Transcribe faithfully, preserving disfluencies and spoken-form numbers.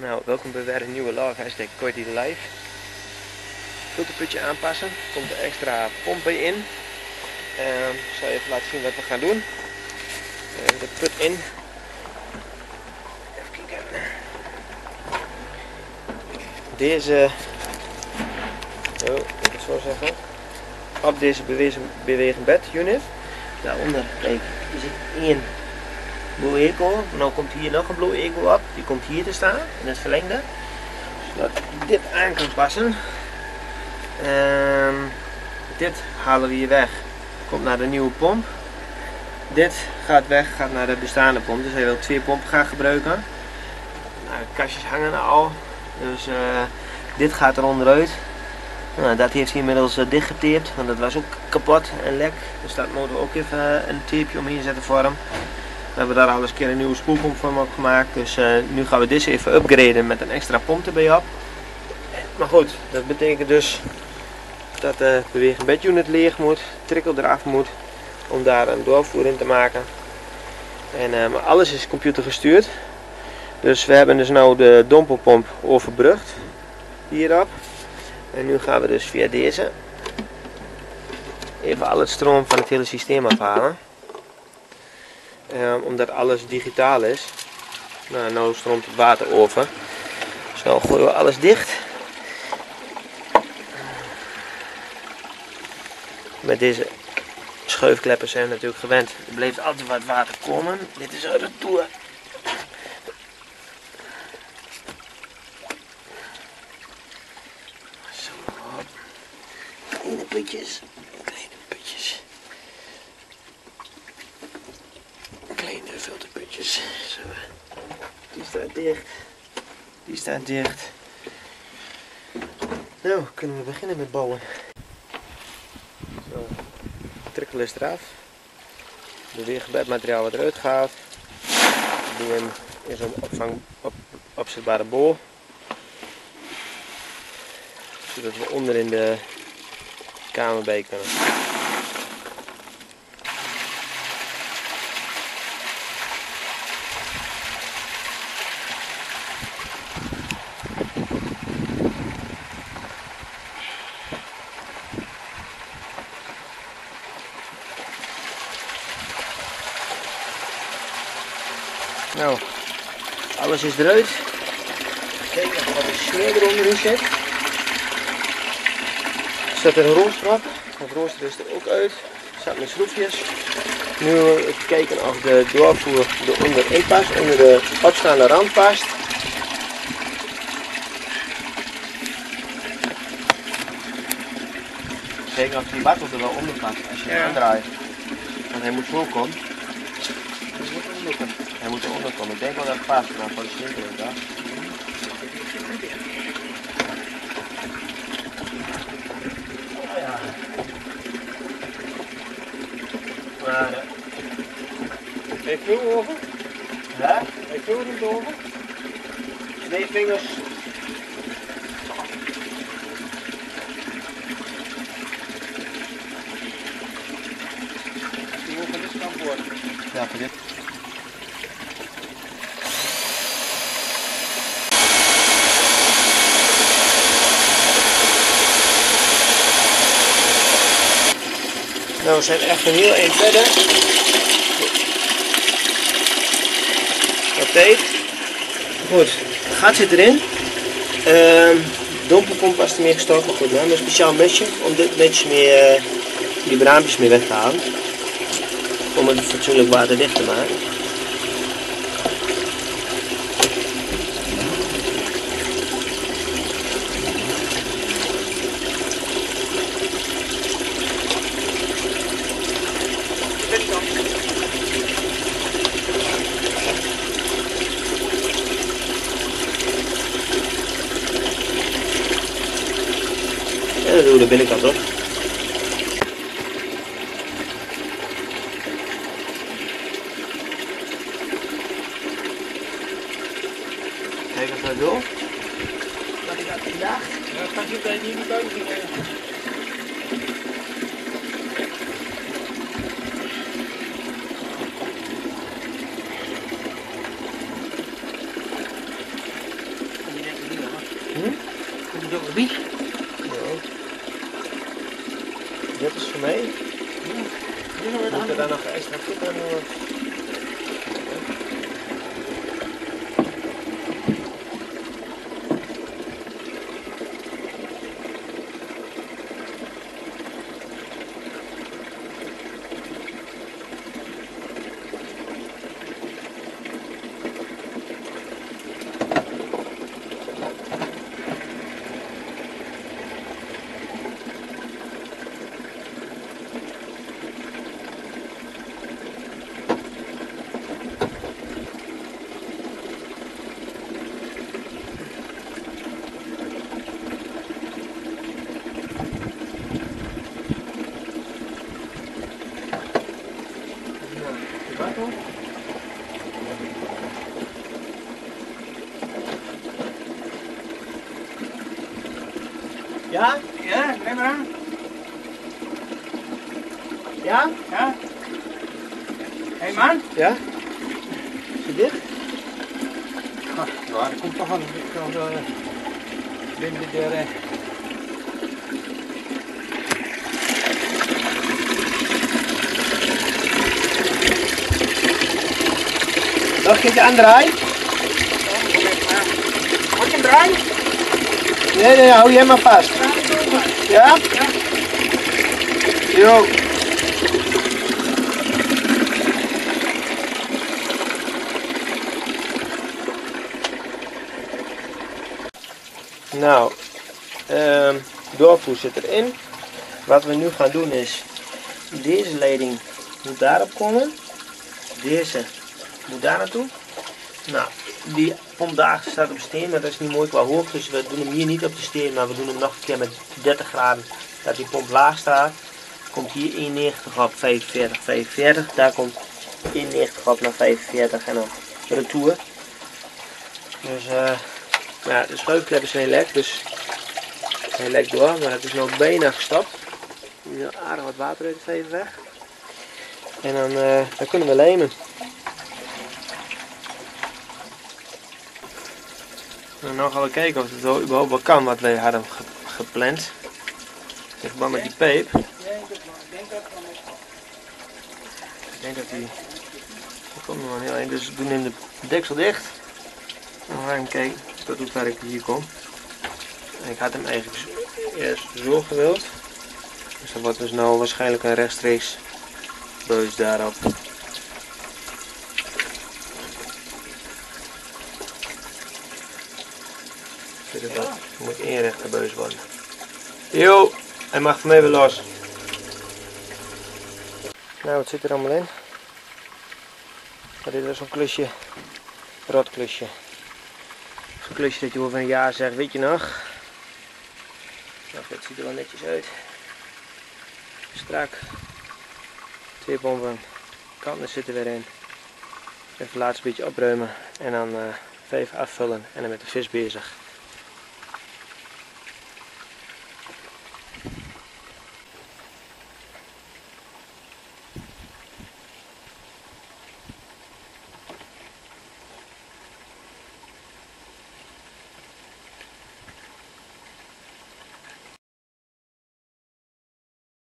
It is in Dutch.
Nou, welkom bij weer een nieuwe live, hashtag Kortie Live. Filterputje aanpassen, komt er extra pomp bij in. Uh, ik zal even laten zien wat we gaan doen. Uh, de put in. Even kijken. Deze, oh, moet ik het zo zeggen, op deze bewegen, bewegen bed unit. Daaronder, kijk, er zit één Blue Eco. Nou komt hier nog een Blue Eco op. Die komt hier te staan in het verlengde. Zodat dit aan kan passen. Um, dit halen we hier weg. Komt naar de nieuwe pomp. Dit gaat weg, gaat naar de bestaande pomp. Dus hij wil twee pompen gaan gebruiken. Nou, de kastjes hangen al. Dus uh, dit gaat er onderuit. Nou, dat heeft hij inmiddels uh, dichtgetaped. Want dat was ook kapot en lek. Dus daar moeten we ook even uh, een tapeje omheen zetten voor hem. We hebben daar al eens een keer een nieuwe spoelpomp van op gemaakt. Dus uh, nu gaan we deze even upgraden met een extra pomp erbij op. Maar goed, dat betekent dus dat de beweging bedunit leeg moet, trikkel eraf moet. Om daar een doorvoer in te maken. En, uh, maar alles is computergestuurd. Dus we hebben dus nou de dompelpomp overbrugd. Hierop. En nu gaan we dus via deze even al het stroom van het hele systeem afhalen. Um, omdat alles digitaal is. Nou, nou stroomt het water over. Dus nou gooien we alles dicht. Met deze schuifkleppers zijn we natuurlijk gewend. Er bleef altijd wat water komen. Dit is uit de toer. Zo, hop. Kleine putjes. Kleine putjes. Kleine filterputjes. Zo. Die staat dicht. Die staat dicht. Nou, kunnen we beginnen met bouwen. Zo. De trikkel is eraf. De weergebedmateriaal wat eruit gaat. We doen hem in zo'n opvang op, opzetbare bol. Zodat we onder in de kamer bij kunnen. Nou, alles is eruit. Kijk even wat de sneeuw eronder zit. Er staat er een rooster op. Het rooster is er ook uit. Er zaten met schroefjes. Nu even kijken of de doorvoer eronder in past, onder de opstaande rand past. Kijken of die battel er wel onder past als je hem ja. aandraait. Want hij moet zo komen. Hij moet eronder komen. Ik denk wel dat het past, maar voor de slinker is dat. Oh ja. Maar, uh, heeft veel over? Ja? Heeft veel niet over? Twee vingers. Die moet van dit kant worden. Ja, voor dit. Nou, we zijn echt een heel eind verder. Oké. Goed, het gat zit erin. Uh, dompelpomp was er mee gestopt, maar goed, we hebben een speciaal mesje om dit netjes mee, uh, die braampjes mee weg te halen. Om het fatsoenlijk waterdicht te maken. En dan doen we de binnenkant op. Kijk of dat wil. Wat ik had gedacht. Ja, het gaat niet bij die niet buiten krijgen. erbij. Ja. Dit is voor mij. Ja. Moet er dan nog extra goed aan doen? Ja? Ja, neem maar aan. Ja? Ja. Hé hey man. Ja? Is het dicht? Ah, ja, dat komt toch aan. Ik kan zo binnen de deur. eh. Nog een keertje aandraaien? Mag ik hem draaien? Nee, nee, hou jij maar vast. Ja? Ja. Jo. Nou, um, doorvoer zit erin. Wat we nu gaan doen is, deze leiding moet daarop komen. Deze moet daar naartoe. Nou, die pomp daar staat op steen, maar dat is niet mooi qua hoogte, dus we doen hem hier niet op de steen, maar we doen hem nog een keer met dertig graden, dat die pomp laag staat. Komt hier eenennegentig op, vijfenveertig, vijfenveertig, daar komt eenennegentig op naar vijfenveertig en dan retour. Dus uh, ja, de schuifklep is heel lek, dus hij lekt door, maar het is nog bijna gestapt. Nu aardig wat water uit de vijver weg. En dan, uh, dan kunnen we lijmen. En dan gaan we kijken of het wel überhaupt wel kan wat wij hadden ge gepland. In verband met die peep. Ik denk dat die... Er komt nog een heel eind, dus we doen hem de deksel dicht. En we gaan kijken tot hoe ver ik hier kom. En ik had hem eigenlijk eerst zo gewild. Dus dat wordt dus nou waarschijnlijk een rechtstreeks buis daarop. Dat moet één rechte buis worden. Yo, hij mag van mij weer los. Nou, wat zit er allemaal in? Maar dit is zo'n klusje, rotklusje. Zo'n klusje dat je over een jaar zegt, weet je nog? Nou, dit ziet er wel netjes uit. Strak. Twee pompen, kanten zitten weer in. Even laatst een beetje opruimen en dan uh, vijf afvullen en dan met de vis bezig.